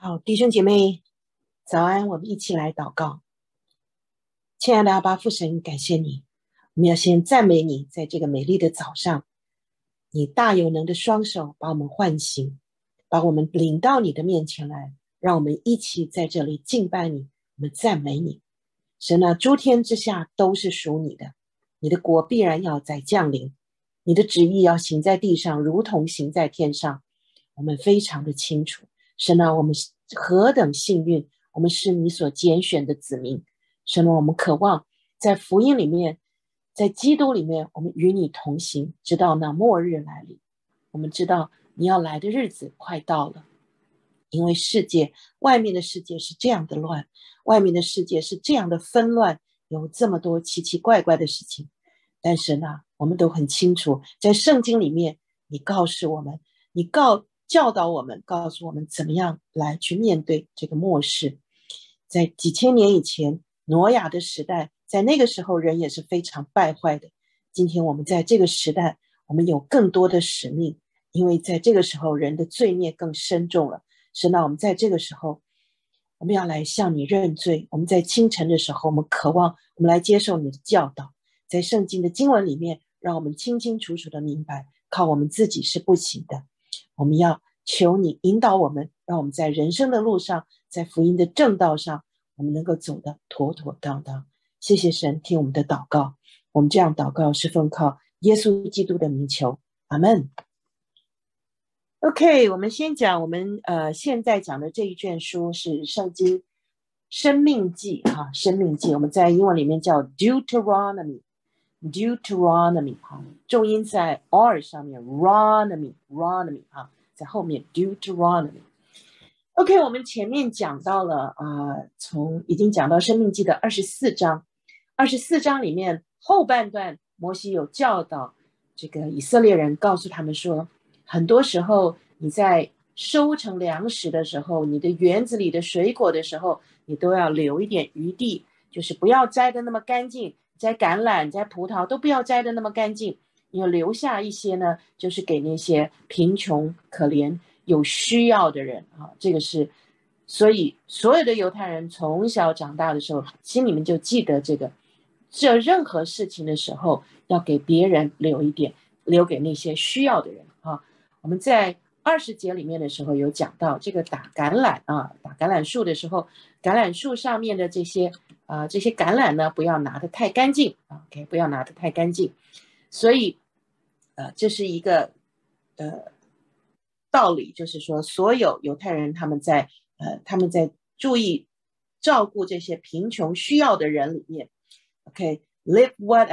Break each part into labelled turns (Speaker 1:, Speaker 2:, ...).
Speaker 1: 好，弟兄姐妹，早安！我们一起来祷告。亲爱的阿爸父神，感谢你，我们要先赞美你，在这个美丽的早上，你大有能的双手把我们唤醒，把我们领到你的面前来，让我们一起在这里敬拜你，我们赞美你。神啊，诸天之下都是属你的，你的国必然要再降临，你的旨意要行在地上，如同行在天上。我们非常的清楚。神啊，我们何等幸运，我们是你所拣选的子民。神啊，我们渴望在福音里面，在基督里面，我们与你同行，直到那末日来临。我们知道你要来的日子快到了，因为外面的世界是这样的乱，外面的世界是这样的纷乱，有这么多奇奇怪怪的事情。但神啊，我们都很清楚，在圣经里面，你告诉我们，你教导我们，告诉我们怎么样来去面对这个末世。在几千年以前，挪亚的时代，在那个时候人也是非常败坏的。今天我们在这个时代，我们有更多的使命，因为在这个时候人的罪孽更深重了。神啊，我们在这个时候，我们要来向你认罪。我们在清晨的时候，我们渴望我们来接受你的教导。在圣经的经文里面，让我们清清楚楚的明白，靠我们自己是不行的。我们要求你引导我们，让我们在人生的路上，在福音的正道上，我们能够走得妥妥当当。谢谢神，听我们的祷告。我们这样祷告是奉靠耶稣基督的名求，阿们。OK， 我们先讲我们现在讲的这一卷书是圣经生命记哈，生命记我们在英文里面叫 Deuteronomy 哈，重音在 R 上面 Ronomy 哈，在后面 Deuteronomy。OK， 我们前面讲到了已经讲到生命记的24章，24章里面后半段，摩西有教导这个以色列人，告诉他们说，很多时候你在收成粮食的时候，你的园子里的水果的时候，你都要留一点余地，就是不要摘的那么干净，摘橄榄、摘葡萄都不要摘的那么干净，你要留下一些呢，就是给那些贫穷、可怜、有需要的人啊。这个是，所以所有的犹太人从小长大的时候，心里面就记得这个，做任何事情的时候要给别人留一点，留给那些需要的人啊。我们在20节里面的时候有讲到这个打橄榄树的时候，橄榄树上面的这些橄榄呢，不要拿得太干净，OK， 不要拿得太干净。所以这是一个道理，就是说所有犹太人他们在注意照顾这些贫穷需要的人里面 ，OK， live what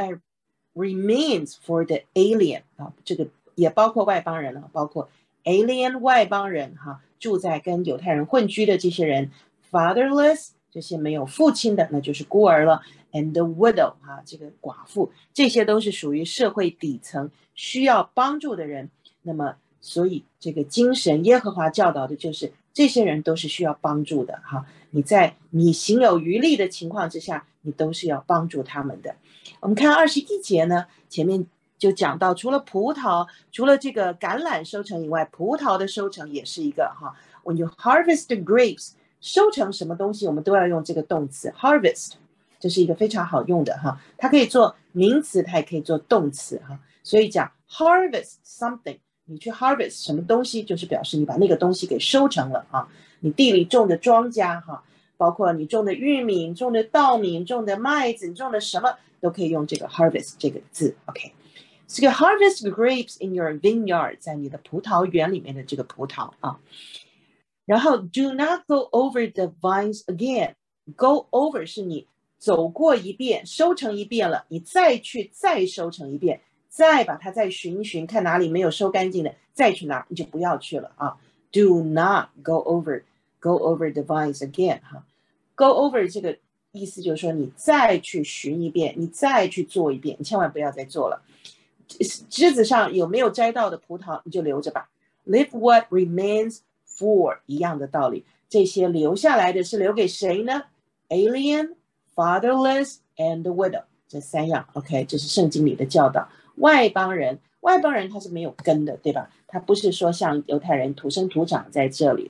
Speaker 1: remains for the alien 这个也包括外邦人包括 alien 外邦人住在跟犹太人混居的这些人 ，fatherless 这些没有父亲的，那就是孤儿了 ，and the widow 这个寡妇，这些都是属于社会底层需要帮助的人。那么，所以这个精神耶和华教导的就是这些人都是需要帮助的你在你行有余力的情况之下，你都是要帮助他们的。我们看21节呢，前面就讲到，除了这个橄榄收成以外，葡萄的收成也是一个When you harvest the grapes， 收成什么东西，我们都要用这个动词 harvest， 这是一个非常好用的它可以做名词，它也可以做动词所以讲 harvest something， 你去 harvest 什么东西，就是表示你把那个东西给收成了你地里种的庄稼包括你种的玉米、你种的稻米、你种的麦子、你种的什么，都可以用这个 harvest 这个字 OK。这个 harvest grapes in your vineyard， 在你的葡萄园里面的这个葡萄然后 do not go over the vines again， go over 是你走过一遍，收成一遍了，你再收成一遍，再把它再寻一寻，看哪里没有收干净的，再去拿，你就不要去了do not go over the vines again go over 这个意思就是说你再去寻一遍，你再去做一遍，你千万不要再做了。枝子上有没有摘到的葡萄，你就留着吧。Leave what remains for， 一样的道理。这些留下来的是留给谁呢？ Alien, fatherless and widow， 这3样 OK， 这是圣经里的教导。外邦人他是没有根的，对吧？他不是说像犹太人土生土长在这里的，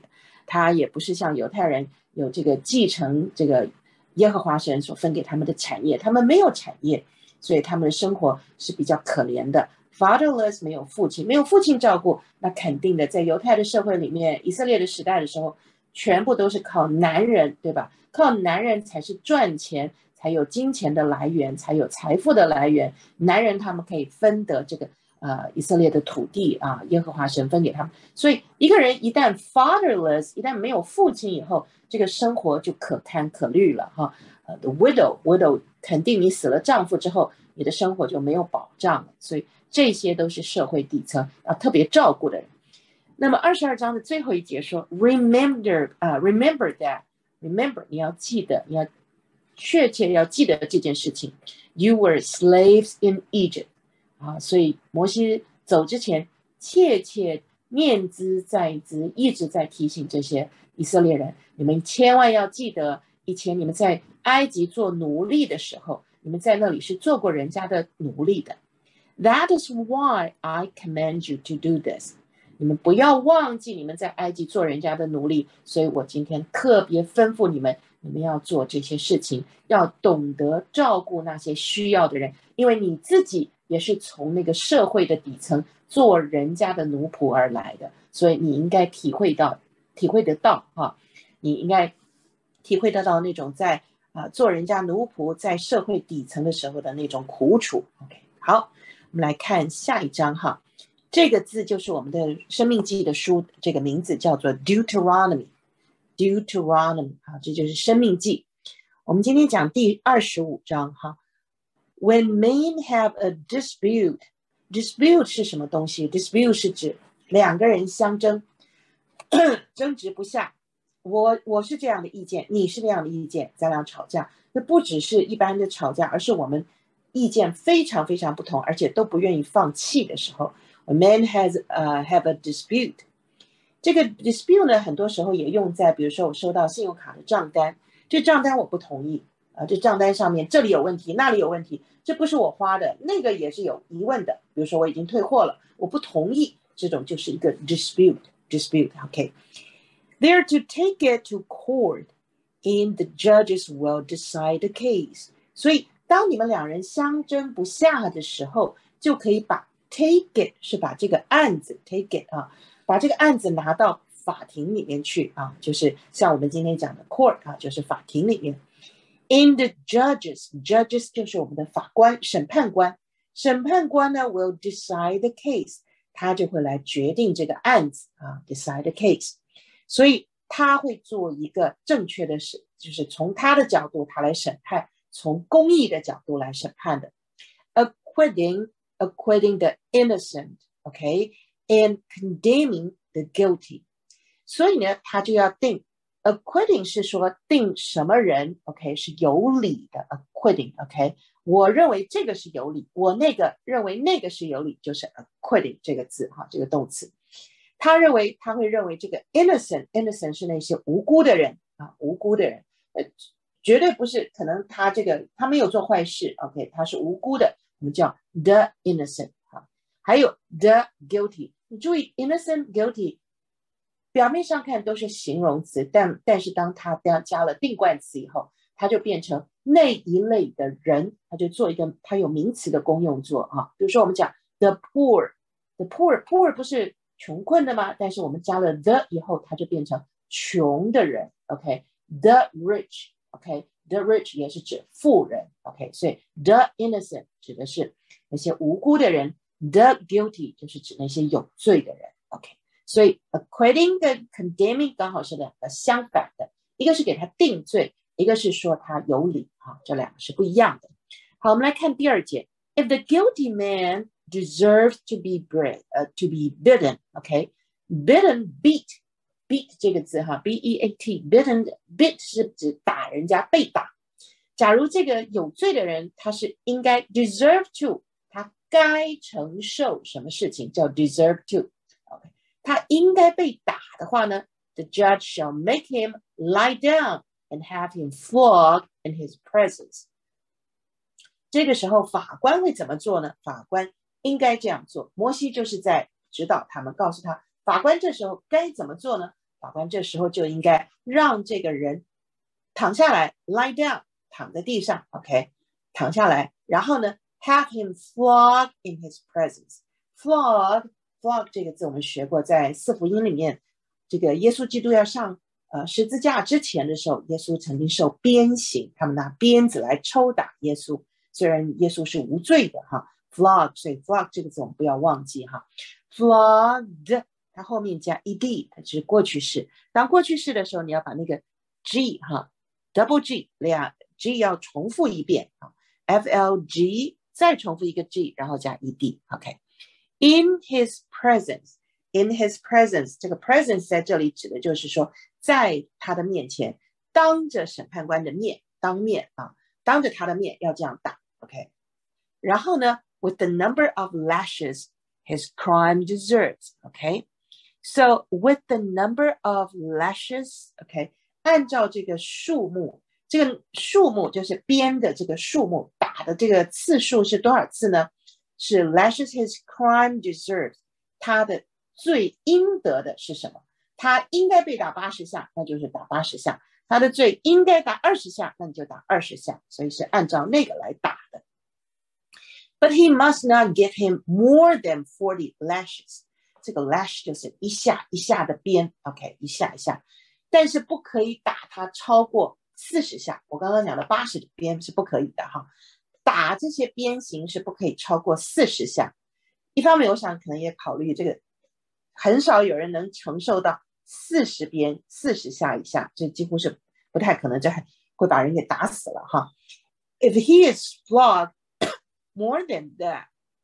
Speaker 1: 他也不是像犹太人有这个继承这个耶和华神所分给他们的产业，他们没有产业，所以他们的生活是比较可怜的。Fatherless 没有父亲，没有父亲照顾，那肯定的，在犹太的社会里面，以色列的时代的时候，全部都是靠男人，对吧？靠男人才是赚钱，才有金钱的来源，才有财富的来源。男人他们可以分得这个以色列的土地啊，耶和华神分给他们。所以一个人一旦 fatherless， 一旦没有父亲以后，这个生活就可堪可虑了哈。The widow 肯定你死了丈夫之后，你的生活就没有保障了。所以这些都是社会底层要特别照顾的人。那么22章的最后一节说 remember that 你要记得，你要确切要记得这件事情。You were slaves in Egypt 所以摩西走之前切切念兹在兹，一直在提醒这些以色列人，你们千万要记得，以前你们在埃及做奴隶的时候，你们在那里是做过人家的奴隶的。That is why I command you to do this。你们不要忘记你们在埃及做人家的奴隶，所以我今天特别吩咐你们，你们要做这些事情，要懂得照顾那些需要的人，因为你自己也是从那个社会的底层做人家的奴仆而来的，所以你应该体会得到你应该体会得到那种在做人家奴仆在社会底层的时候的那种苦楚。OK， 好，我们来看下一章哈。这个字就是我们的生命记的书，这个名字叫做 Deuteronomy 这就是生命记。我们今天讲第25章哈。When men have a dispute 是什么东西？ dispute 是指两个人相争，争执不下，我是这样的意见，你是那样的意见，咱俩吵架。那不只是一般的吵架，而是我们意见非常非常不同，而且都不愿意放弃的时候。A man have a dispute。 这个 dispute 呢，很多时候也用在比如说我收到信用卡的账单，这账单我不同意这账单上面这里有问题那里有问题，这不是我花的，那个也是有疑问的，比如说我已经退货了，我不同意，这种就是一个 dispute OK。 They're to take it to court and the judges will decide the case。 所以当你们两人相争不下的时候，就可以把 take it 是把这个案子 take it 把这个案子拿到法庭里面去就是像我们今天讲的 court 就是法庭里面。In the judges 就是我们的法官审判官呢 will decide the case， 他就会来决定这个案子decide the case。 所以他会做一个正确的事，就是从他的角度他来审判，从公义的角度来审判的。Acquitting the innocent OK and condemning the guilty。 所以呢他就要定acquitting 是说定什么人 OK 是有理的 acquitting OK， 我认为这个是有理，我认为那个是有理，就是 acquitting 这个字这个动词。他会认为这个 innocent 是那些无辜的人无辜的人绝对不是可能他没有做坏事 OK， 他是无辜的，我们叫 the innocent 还有 the guilty。 你注意 innocent guilty表面上看都是形容词，但是当他加了定冠词以后，他就变成那一类的人，他就做一个他有名词的功用做比如说我们讲 the poor不是穷困的吗？但是我们加了 the 以后，它就变成穷的人 OK。 The rich OK， the rich 也是指富人 OK， 所以 the innocent 指的是那些无辜的人， the guilty 就是指那些有罪的人 OK。所以 acquitting 跟 condemning 刚好是两个相反的，一个是给他定罪，一个是说他有理这两个是不一样的。好，我们来看第二节。 If the guilty man deserves to be beaten OK， beaten beat 这个字beat beat 是指打人家，被打。假如这个有罪的人他是应该 deserve to， 他该承受什么事情叫 deserve to他应该被打的话呢 the judge shall make him lie down and have him flogged in his presence。 这个时候法官会怎么做呢？法官应该这样做，摩西就是在指导他们，告诉他法官这时候该怎么做呢？ 法官这时候就应该让这个人躺下来 lie down 躺在地上 OK 躺下来，然后呢 have him flogged in his presence flog 这个字我们学过，在四福音里面，这个耶稣基督要上十字架之前的时候，耶稣曾经受鞭刑，他们拿鞭子来抽打耶稣，虽然耶稣是无罪的哈 flog 所以 flog 这个字我们不要忘记哈 flogged 它后面加 ed 它是过去式，当过去式的时候你要把那个 g 哈 double g G 要重复一遍 flg 再重复一个 g 然后加 ed OK In his presence,这个 presence 在这里指的就是说，在他的面前，当着审判官的面，当着他的面要这样打 ，OK。然后呢 ，with the number of lashes his crime deserves, OK. So with the number of lashes, OK， 按照这个数目，这个数目就是鞭的这个数目，打的这个次数是多少次呢？是 lashes his crime deserves 他的罪应得的是什么？他应该被打80下，那就是打80下，他的罪应该打20下，那你就打20下，所以是按照那个来打的。But he must not give him more than 40 lashes 这个 lash 就是一下一下的鞭 OK 一下一下，但是不可以打他超过40下，我刚刚讲的80鞭是不可以的哈，打这些鞭刑是不可以超过40下。一方面我想可能也考虑这个很少有人能承受到40鞭40下以下，这几乎是不太可能，这会把人给打死了哈。If he is flogged more than that,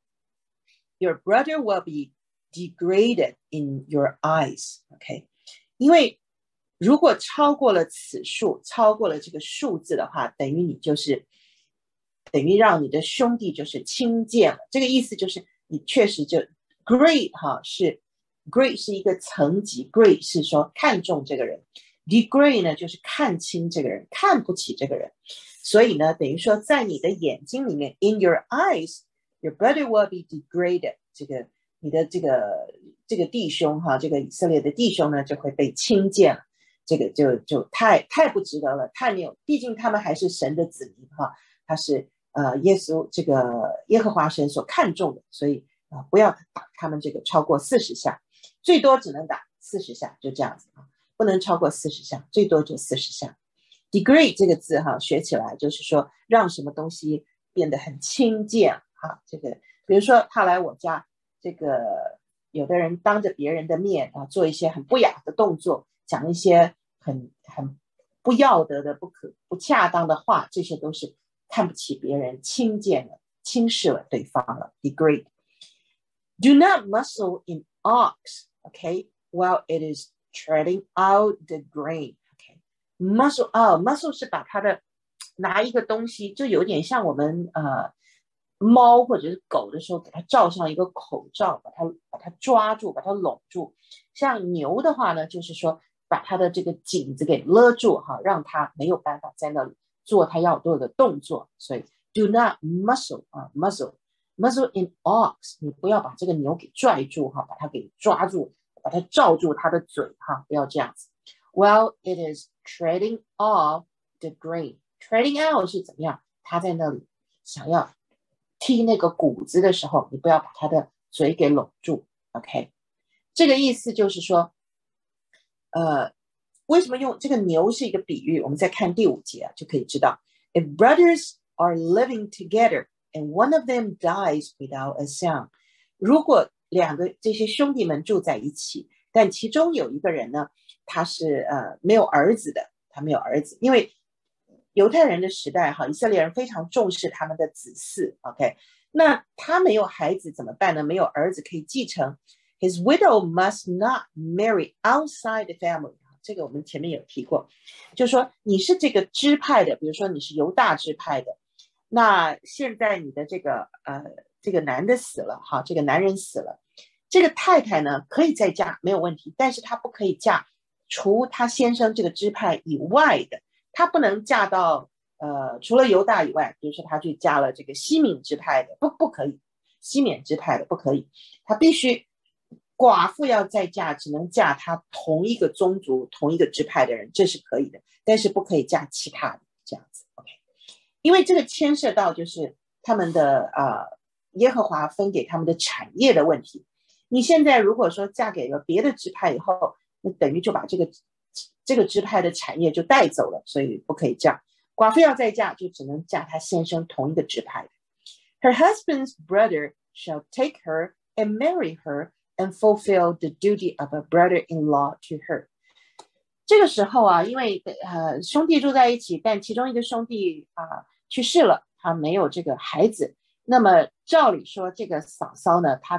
Speaker 1: your brother will be degraded in your eyes. OK， 因为如果超过了此数，超过了这个数字的话，等于让你的兄弟就是轻贱了。这个意思就是你确实就 grade 哈，是 grade 是一个层级 ，grade 是说看重这个人 ，degrade 呢就是看轻这个人，看不起这个人。所以呢，等于说在你的眼睛里面 ，in your eyes, your brother will be degraded。这个你的这个弟兄哈，这个以色列的弟兄呢就会被轻贱了。这个就太不值得了，太没有，毕竟他们还是神的子民哈，他是耶稣这个耶和华神所看重的，所以不要打他们这个超过40下，最多只能打40下，就这样子啊，不能超过40下，最多就40下。degrade 这个字哈，学起来就是说让什么东西变得很轻贱哈，这个比如说他来我家，这个有的人当着别人的面啊做一些很不雅的动作，讲一些很不要得的不恰当的话，这些都是看不起别人，轻贱了，轻视了对方了 degrade. Do not muzzle an ox, okay, while it is treading out the grain. Okay, muzzle out, muzzle 是把它的拿一个东西，就有点像我们猫或者是狗的时候，给它罩上一个口罩，把它抓住，把它拢住。像牛的话呢，就是说把它的这个颈子给勒住哈，让它没有办法在那里做它要做的动作。所以 do not muzzle muzzle in ox， 你不要把这个牛给拽住哈，把它给抓住，把它罩住它的嘴哈，不要这样子。While it is treading off the grain, treading out 是怎么样？它在那里想要踢那个谷子的时候，你不要把它的嘴给拢住 ，OK？ 这个意思就是说，为什么用这个牛是一个比喻？我们再看第5节就可以知道 ，If brothers are living together and one of them dies without a son， 如果两个这些兄弟们住在一起，但其中有一个人呢，他是没有儿子的，他没有儿子，因为犹太人的时代哈，以色列人非常重视他们的子嗣 ，OK？ 那他没有孩子怎么办呢？没有儿子可以继承 ，His widow must not marry outside the family。这个我们前面有提过，就是说你是这个支派的，比如说你是犹大支派的，那现在你的这个男的死了哈，这个男人死了，这个太太呢可以再嫁没有问题，但是她不可以嫁除她先生这个支派以外的。她不能嫁到除了犹大以外，比如说她去嫁了这个西缅支派的，不可以，西缅支派的不可以，她必须寡妇要再嫁，只能嫁她同一个宗族、同一个支派的人，这是可以的，但是不可以嫁其他的这样子。OK， 因为这个牵涉到就是他们的耶和华分给他们的产业的问题。你现在如果说嫁给了别的支派以后，那等于就把这个支派的产业就带走了，所以不可以这样。寡妇要再嫁，就只能嫁她先生同一个支派的。Her husband's brother shall take her and marry her and fulfill the duty of a brother-in-law to her。这个时候啊，因为兄弟住在一起，但其中一个兄弟去世了，他没有这个孩子，那么照理说这个嫂嫂呢，他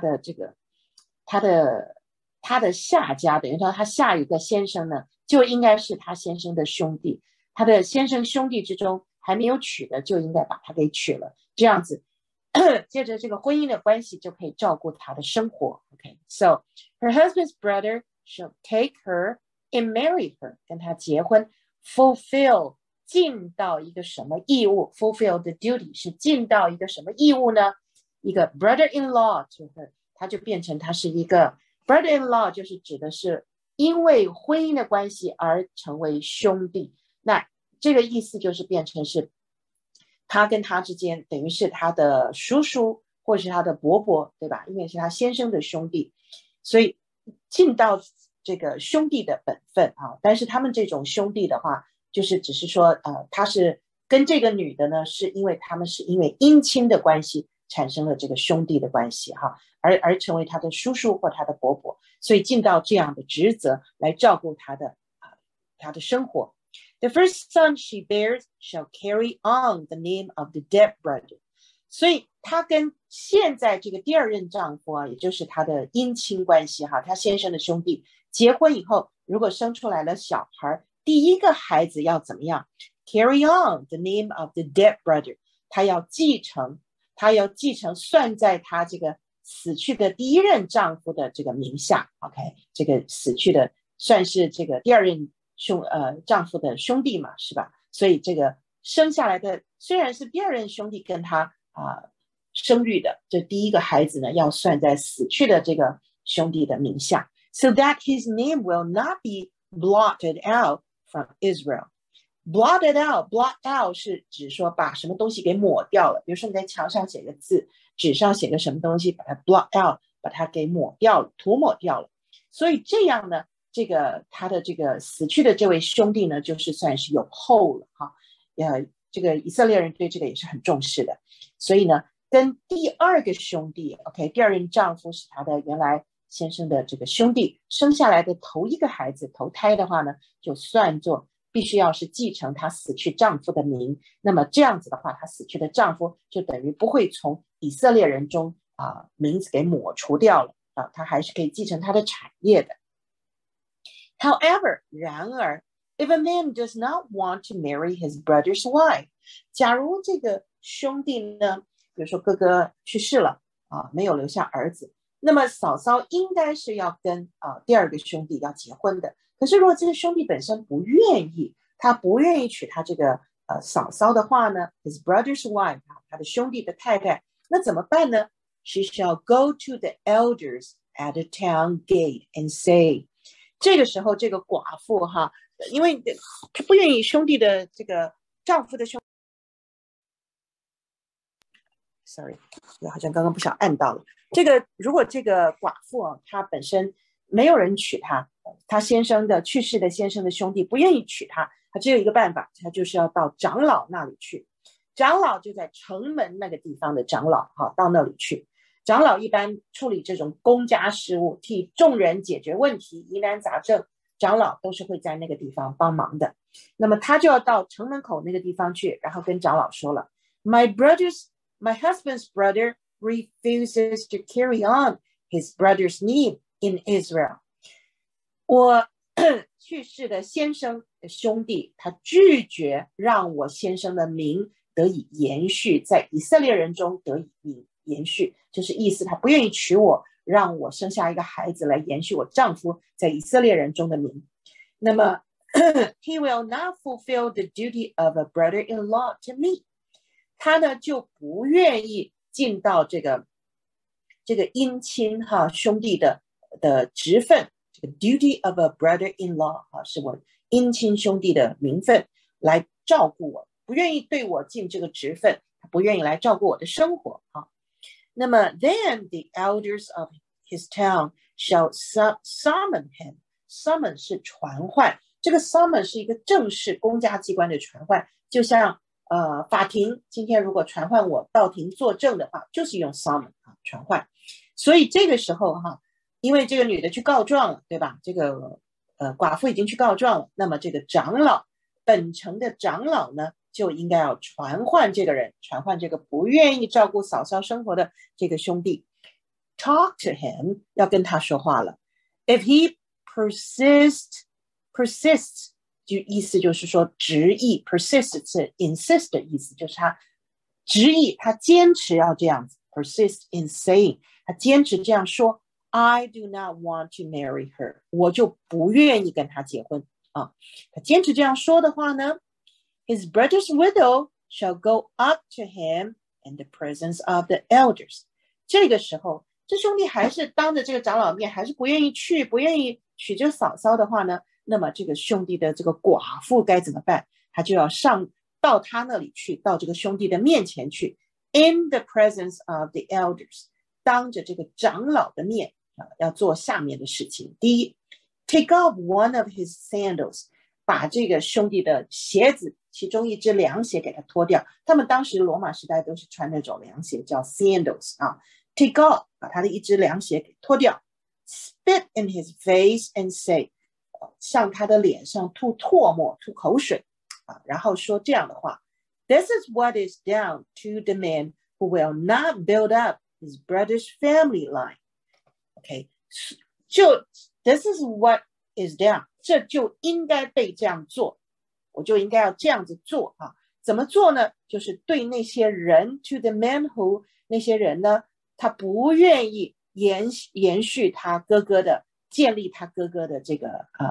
Speaker 1: 的下家，等于说他下一个先生呢，就应该是他先生的兄弟，他的先生兄弟之中还没有娶的，就应该把他给娶了，这样子接着这个婚姻的关系就可以照顾他的生活。 OK， so her husband's brother shall take her and marry her， 跟他结婚， fulfill 尽到一个什么义务， fulfill the duty 是尽到一个什么义务呢？一个 brother-in-law to her， 他就变成他是一个 brother-in-law， 就是指的是因为婚姻的关系而成为兄弟，那这个意思就是变成是他跟他之间等于是他的叔叔或是他的伯伯，对吧？因为是他先生的兄弟，所以尽到这个兄弟的本分啊。但是他们这种兄弟的话，就是只是说他是跟这个女的呢，是因为他们是因为姻亲的关系产生了这个兄弟的关系哈，而成为他的叔叔或他的伯伯，所以尽到这样的职责来照顾他的生活。The first son she bears shall carry on the name of the dead brother。 所以她跟现在这个第二任丈夫也就是她的姻亲关系哈，她先生的兄弟结婚以后，如果生出来了小孩，第一个孩子要怎么样 ？Carry on the name of the dead brother， 他要继承算在他这个死去的第一任丈夫的这个名下。 OK， 这个死去的算是这个第二任丈夫的兄弟嘛，是吧？所以这个生下来的虽然是第二任兄弟跟他生育的，这第一个孩子呢要算在死去的这个兄弟的名下 ，so that his name will not be blotted out from Israel。 blotted out 是指说把什么东西给抹掉了，比如说你在墙上写个字，纸上写个什么东西，把它 blot out， 把它给抹掉了，涂抹掉了。所以这样呢，这个他的这个死去的这位兄弟呢，就是算是有后了哈。这个以色列人对这个也是很重视的，所以呢，跟第二个兄弟 ，OK， 第二任丈夫是他的原来先生的这个兄弟，生下来的头一个孩子投胎的话呢，就算作必须要是继承她死去丈夫的名，那么这样子的话，她死去的丈夫就等于不会从以色列人中名字给抹除掉了他还是可以继承他的产业的。However， 然而 if a man does not want to marry his brother's wife， 假如这个兄弟呢，比如说哥哥去世了没有留下儿子，那么嫂嫂应该是要跟第二个兄弟要结婚的。可是如果这个兄弟本身不愿意，他不愿意娶他这个嫂嫂的话呢 his brother's wife， 他的兄弟的太太，那怎么办呢？ She shall go to the elders at the town gate and say， 这个时候这个寡妇因为她不愿意兄弟的这个丈夫的兄，sorry， 我好像刚刚不小心按到了。这个如果这个寡妇她本身没有人娶她，她先生的去世的先生的兄弟不愿意娶她，她只有一个办法，她就是要到长老那里去。长老就在城门那个地方的长老到那里去。长老一般处理这种公家事务，替众人解决问题、疑难杂症，长老都是会在那个地方帮忙的。那么他就要到城门口那个地方去，然后跟长老说了 My husband's brother refuses to carry on his brother's name in Israel。 我去世的先生的兄弟，他拒绝让我先生的名得以延续，在以色列人中得以延续，就是意思他不愿意娶我，让我生下一个孩子来延续我丈夫在以色列人中的名。那么he will not fulfill the duty of a brother-in-law to me， 他呢就不愿意尽到这个姻亲兄弟的的职分，这个 duty of a brother-in-law 啊，是我姻亲兄弟的名分，来照顾我，不愿意对我尽这个职分，他不愿意来照顾我的生活啊。那么 then the elders of his town shall summon him. Summon 是传唤，这个 summon 是一个正式公家机关的传唤，就像法庭今天如果传唤我到庭作证的话，就是用 summon 啊传唤。所以这个时候哈，因为这个女的去告状了，对吧？这个寡妇已经去告状了，那么这个长老，本城的长老呢，就应该要传唤这个人，传唤这个不愿意照顾嫂嫂生活的这个兄弟。Talk to him， 要跟他说话了。If he persists， 就意思就是说执意 ，persist 是 insist 的意思，就是他执意，他坚持要这样子 ，persist in saying， 他坚持这样说 ，I do not want to marry her， 我就不愿意跟他结婚啊。他坚持这样说的话呢 ，his brother's widow shall go up to him in the presence of the elders。这个时候，这兄弟还是当着这个长老面，还是不愿意去，不愿意娶这个嫂嫂的话呢，那么这个兄弟的这个寡妇该怎么办？他就要上到他那里去，到这个兄弟的面前去 ，in the presence of the elders， 当着这个长老的面啊，要做下面的事情。第一 ，take off one of his sandals， 把这个兄弟的鞋子其中一只凉鞋给他脱掉。他们当时罗马时代都是穿那种凉鞋，叫 sandals 啊。Take off， 把他的一只凉鞋给脱掉 ，spit in his face and say， 向他的脸上吐唾沫、吐口水啊，然后说这样的话 ：This is what is done to the man who will not build up his brother's family line。OK， 就 This is what is done， 这就应该被这样做，我就应该要这样子做啊。怎么做呢？就是对那些人 ，to the man who， 那些人呢？他不愿意延续他哥哥的，建立他哥哥的这个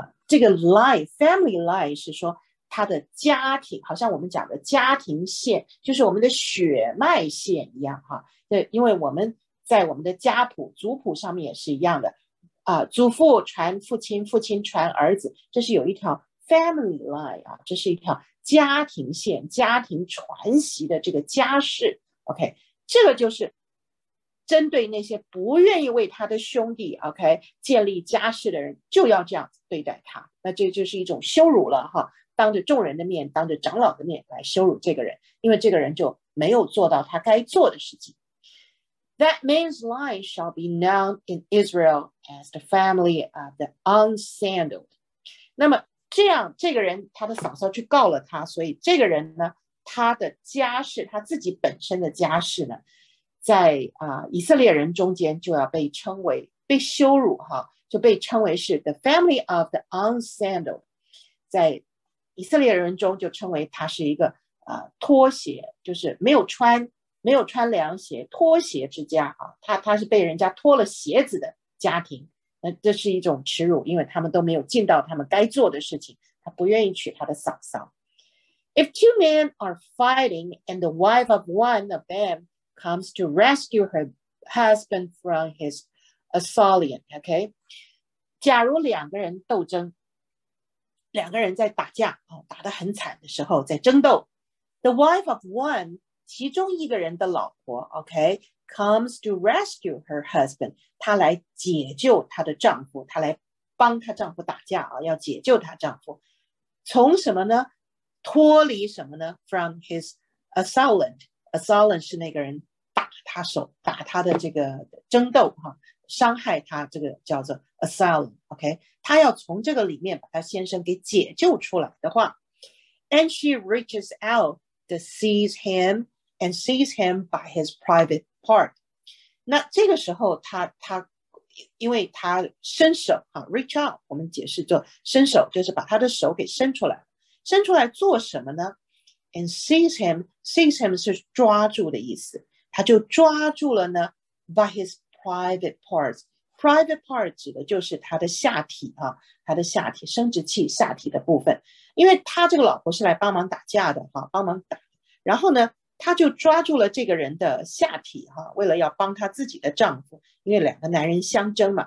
Speaker 1: line family line 是说他的家庭，好像我们讲的家庭线，就是我们的血脉线一样哈。对，因为我们在我们的家谱族谱上面也是一样的啊，祖父传父亲，父亲传儿子，这是有一条 family line 啊，这是一条家庭线，家庭传习的这个家世。OK， 这个就是针对那些不愿意为他的兄弟 OK 建立家室的人，就要这样子对待他，那这就是一种羞辱了哈，当着众人的面，当着长老的面来羞辱这个人，因为这个人就没有做到他该做的事情。That man's line shall be known in Israel as the family of the unsandaled。 那么这样，这个人他的嫂嫂去告了他，所以这个人呢，他的家世，他自己本身的家世呢，在以色列人中间就要被称为被羞辱哈，就被称为是 the family of the unsandaled， 在以色列人中就称为他是一个拖鞋，就是没有穿凉鞋，拖鞋之家啊，他是被人家脱了鞋子的家庭，那这是一种耻辱，因为他们都没有尽到他们该做的事情，他不愿意娶他的嫂嫂。If two men are fighting and the wife of one of them comes to rescue her husband from his assailant, OK？ 假如两个人斗争，两个人在打架，打得很惨的时候，在争斗 ，the wife of one， 其中一个人的老婆 ，OK， comes to rescue her husband， 她来解救她的丈夫，她来帮她丈夫打架啊，要解救她丈夫，从什么呢？脱离什么呢 ？From his assailant。assailant 是那个人打他手，打他的这个争斗哈，伤害他，这个叫做 assailant。OK， 他要从这个里面把他先生给解救出来的话 ，and she reaches out to seize him and seize him by his private part。那这个时候他因为他伸手reach out， 我们解释做伸手，就是把他的手给伸出来。伸出来做什么呢 ？And seize him 是抓住的意思，他就抓住了呢 by his private parts。private part 指的就是他的下体他的下体生殖器下体的部分，因为他这个老婆是来帮忙打架的帮忙打，然后呢，他就抓住了这个人的下体为了要帮他自己的丈夫，因为两个男人相争嘛，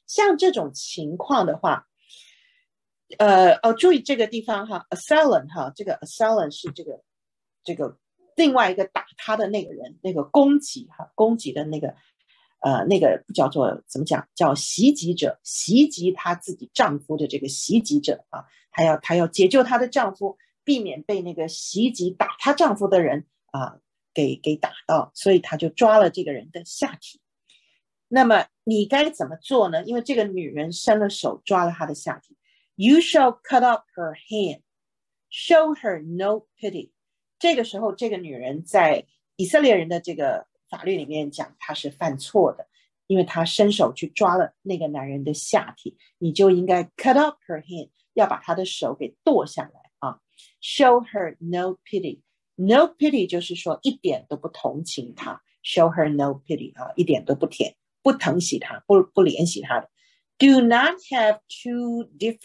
Speaker 1: 像这种情况的话，注意这个地方哈 ，assailant 哈，这个 assailant 是这个另外一个打他的那个人，那个攻击的那个叫做怎么讲？叫袭击者，袭击她自己丈夫的这个袭击者啊，她要解救她的丈夫，避免被那个袭击打她丈夫的人啊给打到，所以她就抓了这个人的下体。那么你该怎么做呢？因为这个女人伸了手抓了她的下体。You shall cut off her hand, show her no pity. 这个时候，这个女人在以色列人的这个法律里面讲，她是犯错的，因为她伸手去抓了那个男人的下体，你就应该 cut off her hand， 要把她的手给剁下来啊。Show her no pity. No pity 就是说一点都不同情她。Show her no pity 啊，一点都不疼惜她，不怜惜她的。Do not have two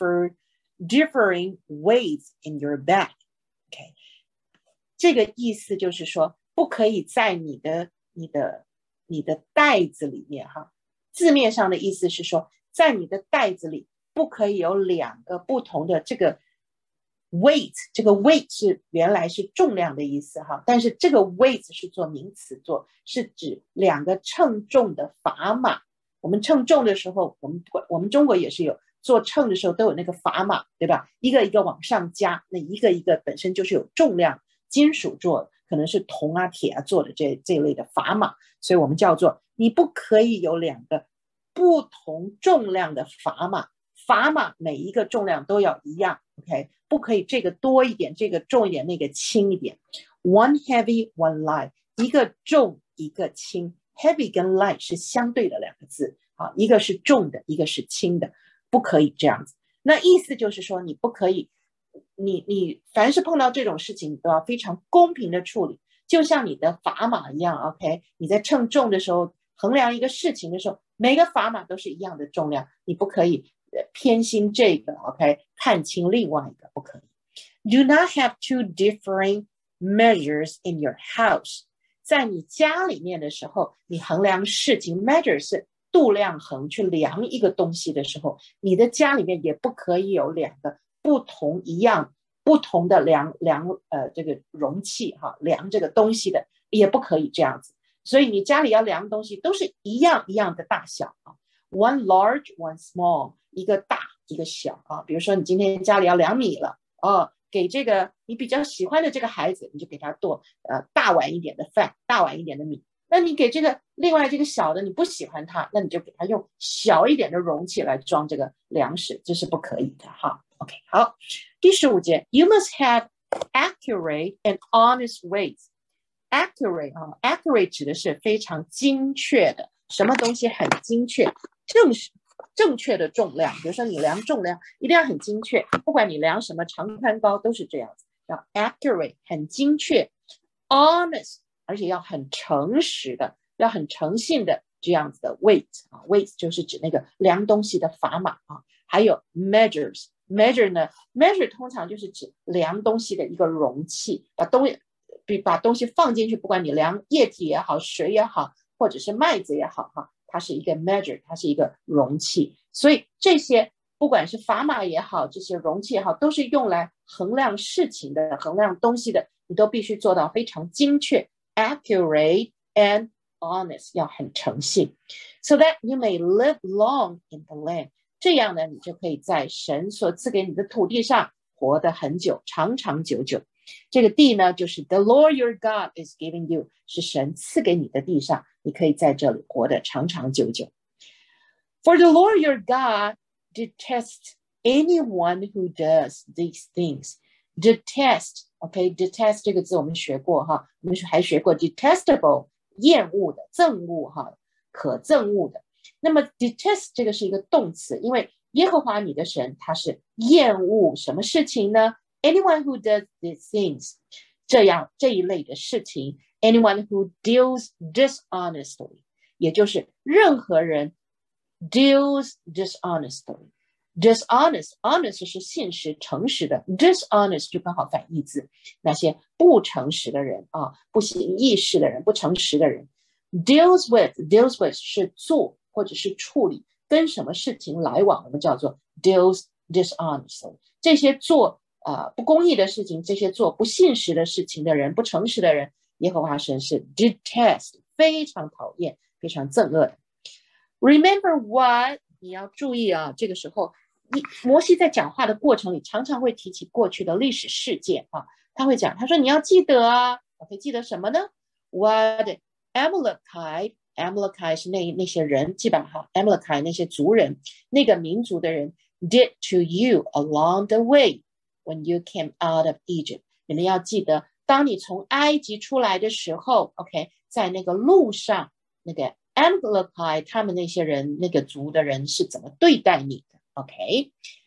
Speaker 1: differing weights in your bag. OK， 这个意思就是说，不可以在你的袋子里面哈。字面上的意思是说，在你的袋子里不可以有两个不同的这个 weight， 这个 weight 是原来是重量的意思哈，但是这个 weight 是做名词是指两个称重的砝码。我们称重的时候，我们中国也是有做称的时候都有那个砝码，对吧？一个一个往上加，那一个一个本身就是有重量，金属做的，可能是铜啊、铁啊做的这一类的砝码，所以我们叫做你不可以有两个不同重量的砝码，砝码每一个重量都要一样 ，OK， 不可以这个多一点，这个重一点，那个轻一点。One heavy, one light， 一个重一个轻。Heavy 跟 light 是相对的两个字啊，一个是重的，一个是轻的，不可以这样子。那意思就是说，你不可以，你凡是碰到这种事情，你都要非常公平的处理，就像你的砝码一样 ，OK？ 你在称重的时候，衡量一个事情的时候，每个砝码都是一样的重量，你不可以偏心这个 ，OK？ 看轻另外一个，不可以。Do not have two differing measures in your house。在你家里面的时候，你衡量事情 measure 是度量衡，去量一个东西的时候，你的家里面也不可以有两个不同的量这个容器哈，量这个东西的也不可以这样子。所以你家里要量东西都是一样的大小啊 ，one large one small， 一个大一个小啊。比如说你今天家里要量米了哦。给这个你比较喜欢的这个孩子，你就给他剁大碗一点的饭，大碗一点的米。那你给这个另外这个小的你不喜欢他，那你就给他用小一点的容器来装这个粮食，这是不可以的哈。OK， 好，第15节 ，You must have accurate and honest weights. Accurate 啊 ，accurate 指的是非常精确的，什么东西很精确，正确的重量，比如说你量重量一定要很精确，不管你量什么长宽高都是这样子，要 accurate 很精确 ，honest 而且要很诚实的，要很诚信的这样子的 weight 啊 ，weight 就是指那个量东西的砝码啊，还有 measure 呢 ，measure 通常就是指量东西的一个容器，把东西放进去，不管你量液体也好，水也好，或者是麦子也好哈。它是一个 measure， 它是一个容器，所以这些不管是砝码也好，这些容器也好，都是用来衡量事情的、衡量东西的，你都必须做到非常精确 ，accurate and honest， 要很诚信 ，so that you may live long in the land。这样呢，你就可以在神所赐给你的土地上活得很久，长长久久。这个地呢，就是 The Lord your God is giving you， 是神赐给你的地上，你可以在这里活得长长久久。For the Lord your God detests anyone who does these things. Detest， OK，detest 这个字我们学过哈，我们还学过 detestable， 厌恶的、憎恶哈，可憎恶的。那么 detest 这个是一个动词，因为耶和华你的神他是厌恶什么事情呢？Anyone who does these things， 这一类的事情 ，anyone who deals dishonestly， 也就是任何人 deals dishonestly。honest 是信实、诚实的 ，dishonest 就刚好反义字，那些不诚实的人啊，不行义事的人，不诚实的人。deals with 是做或者是处理， 跟什么事情来往，我们叫做 deals dishonestly。这些做不公义的事情，这些做不信实的事情的人，不诚实的人，耶和华神是 detest， 非常讨厌，非常憎恶的。Remember what， 你要注意啊，这个时候摩西在讲话的过程里常常会提起过去的历史事件啊，他会讲，他说你要记得啊，可以记得什么呢？ What Amalekite 是那些人，记吧哈 ，Amalekite 那些族人，那个民族的人 did to you along the way when you came out of Egypt。你们要记得，当你从埃及出来的时候 ，OK， 在那个路上，那个 Amalekite 他们那些人，那个族的人是怎么对待你的 ？OK，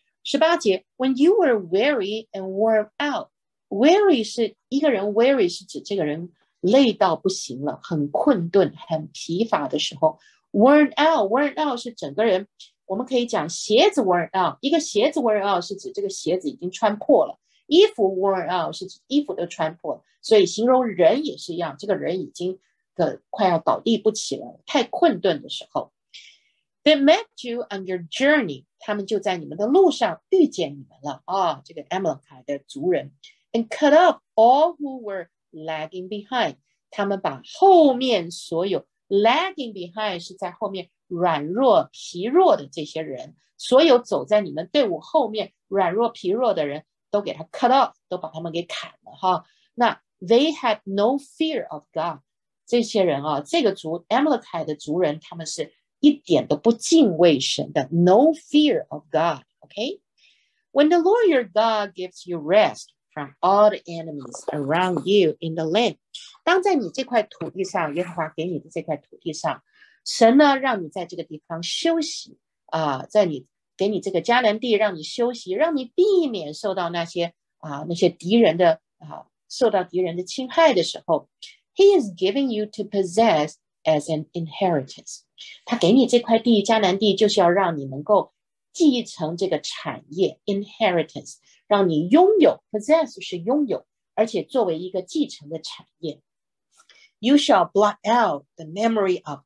Speaker 1: 18节 ，When you were weary and worn out，weary 是一个人 weary 是指这个人累到不行了，很困顿，很疲乏的时候 ，worn out 是整个人，我们可以讲鞋子 worn out， 一个鞋子 worn out 是指这个鞋子已经穿破了，衣服 worn out 是指衣服都穿破了，所以形容人也是一样，这个人已经快要倒地不起了，太困顿的时候。They met you on your journey， 他们就在你们的路上遇见你们了啊，这个 Amalekite 的族人 ，and cut off all who were lagging behind， 他们把后面所有 lagging behind 是在后面软弱疲弱的这些人，所有走在你们队伍后面软弱疲弱的人都给他 cut off， 都把他们给砍了哈。那 they had no fear of God， 这些人啊，这个族 Amalekite 的族人，他们是一点都不敬畏神的 ，no fear of God。OK， when the Lord your God gives you rest。From all the enemies around you in the land， 当在你这块土地上，耶和华给你的这块土地上，神呢让你在这个地方休息啊，给你这个迦南地让你休息，让你避免受到那些敌人的受到敌人的侵害的时候 ，He is giving you to possess as an inheritance。他给你这块地迦南地，就是要让你能够继承这个产业 inheritance。让你拥有 possess 是拥有，而且作为一个继承的产业。You shall blot out the memory of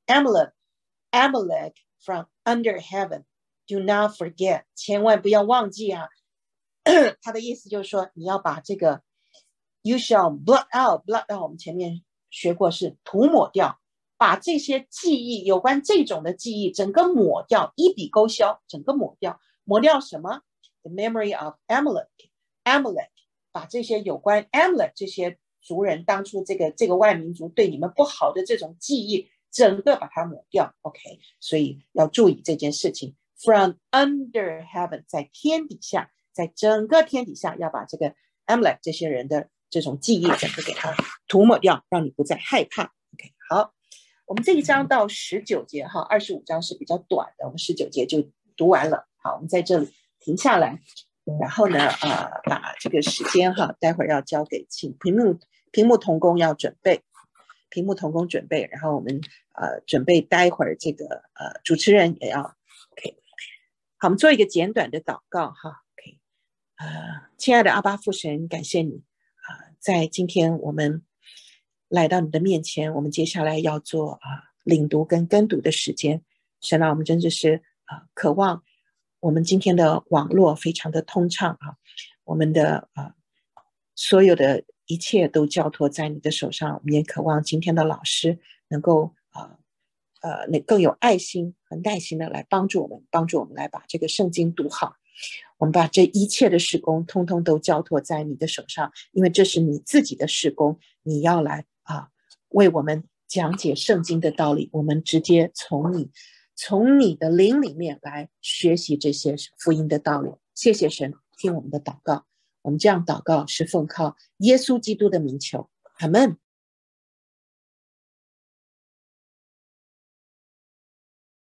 Speaker 1: Amalek from under heaven. Do not forget， 千万不要忘记啊。他的意思就是说，你要把这个 You shall blot out 我们前面学过是涂抹掉，把这些记忆有关这种的记忆整个抹掉，一笔勾销，整个抹掉。抹掉什么？The memory of Amalek， 把这些有关 Amalek 这些族人当初这个外民族对你们不好的这种记忆，整个把它抹掉。OK， 所以要注意这件事情。From under heaven， 在天底下，在整个天底下，要把这个 Amalek 这些人的这种记忆整个给它涂抹掉，让你不再害怕。OK， 好，我们这一章到19节哈，25章是比较短的，我们19节就读完了。好，我们在这里停下来，然后呢，把这个时间哈，待会儿要交给请屏幕同工要准备，屏幕同工准备，然后我们准备待会儿这个主持人也要 OK。好，我们做一个简短的祷告哈 OK。亲爱的阿爸父神，感谢你在今天我们来到你的面前，我们接下来要做领读跟跟读的时间。神啊，我们真的是渴望。我们今天的网络非常的通畅我们的所有的一切都交托在你的手上，我们也渴望今天的老师能够更有爱心和耐心的来帮助我们来把这个圣经读好。我们把这一切的事工通通都交托在你的手上，因为这是你自己的事工，你要来为我们讲解圣经的道理，我们直接从你的灵里面来学习这些福音的道理。谢谢神，听我们的祷告，我们这样祷告是奉靠耶稣基督的名求，阿们。